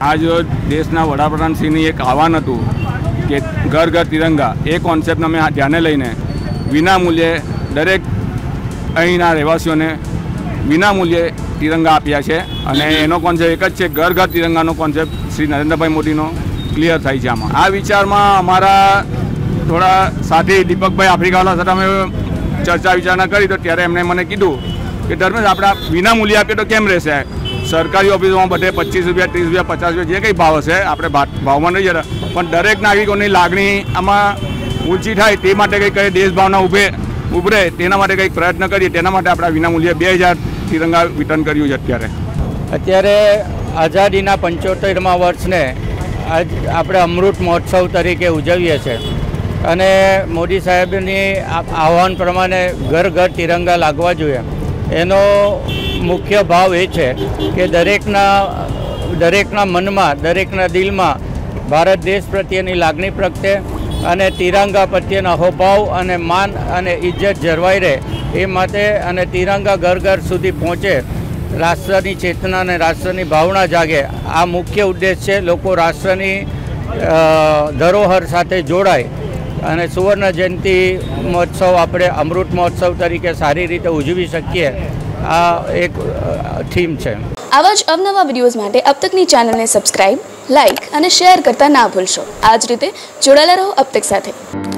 આજ રોજ દેશના વડાપ્રધાનશ્રીની એક આહવાન હતું કે ઘર ઘર તિરંગા એ કોન્સેપ્ટને અમે ધ્યાને લઈને વિના મૂલ્યે દરેક અહીંના રહેવાસીઓને વિના મૂલ્યે તિરંગા આપ્યા છે અને એનો કોન્સેપ્ટ એક જ છે, ઘર ઘર તિરંગાનો કોન્સેપ્ટ શ્રી નરેન્દ્રભાઈ મોદીનો ક્લિયર થાય છે આમાં. આ વિચારમાં અમારા થોડા સાથી દીપકભાઈ આફ્રિકાવાલા સાથે અમે ચર્ચા વિચારણા કરી તો ત્યારે એમણે મને કીધું કે ધર્મેશ આપણે વિના મૂલ્યે આપીએ તો કેમ રહેશે? સરકારી ઓફિસોમાં બધે 25 રૂપિયા 30 રૂપિયા 50 રૂપિયા જે કંઈ ભાવ હશે આપણે ભાવમાં નહીં જતા, પણ દરેક નાગરિકોની લાગણી આમાં ઊંચી થાય તે માટે કંઈક દેશભાવના ઉભરે તેના માટે કંઈક પ્રયત્ન કરીએ. તેના માટે આપણે વિના મૂલ્યે 2000 તિરંગા વિતરણ કર્યું છે. અત્યારે આઝાદીના 75મા વર્ષને આપણે અમૃત મહોત્સવ તરીકે ઉજવીએ છીએ અને મોદી સાહેબની આહવાન પ્રમાણે ઘર ઘર તિરંગા લાગવા જોઈએ. એનો મુખ્ય ભાવ એ છે કે દરેકના મનમાં, દરેકના દિલમાં ભારત દેશ પ્રત્યેની લાગણી પ્રગટે અને તિરંગા પ્રત્યેના અહોભાવ અને માન અને ઇજ્જત જળવાઈ રહે એ માટે અને તિરંગા ઘર ઘર સુધી પહોંચે, રાષ્ટ્રની ચેતના અને રાષ્ટ્રની ભાવના જાગે, આ મુખ્ય ઉદ્દેશ છે. લોકો રાષ્ટ્રની ધરોહર સાથે જોડાય અને સુવર્ણ જયંતિ મહોત્સવ આપણે અમૃત મહોત્સવ તરીકે સારી રીતે ઉજવી શકીએ, આ એક થીમ છે. આવા જ અવનવા વિડીયોઝ માટે અબ તકની ચેનલને સબસ્ક્રાઇબ, લાઇક અને શેર કરતા ના ભૂલશો. આ જ રીતે જોડાયેલા રહો અબ તક સાથે.